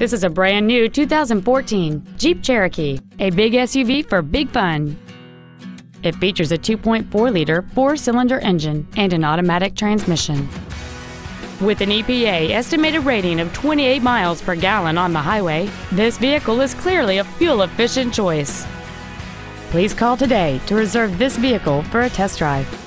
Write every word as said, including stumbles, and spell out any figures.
This is a brand new two thousand fourteen Jeep Cherokee, a big S U V for big fun. It features a two point four liter four-cylinder engine and an automatic transmission. With an E P A estimated rating of twenty-eight miles per gallon on the highway, this vehicle is clearly a fuel-efficient choice. Please call today to reserve this vehicle for a test drive.